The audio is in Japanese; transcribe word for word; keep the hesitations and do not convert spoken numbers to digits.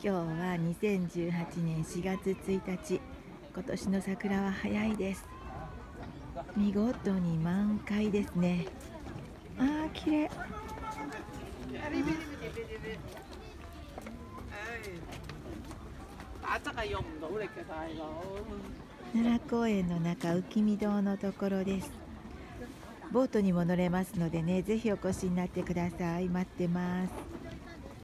今日はにせんじゅうはちねんしがつついたち。今年の桜は早いです。見事に満開ですね。あー、綺麗。奈良公園の中、浮御堂のところです。ボートにも乗れますのでね、ぜひお越しになってください。待ってます。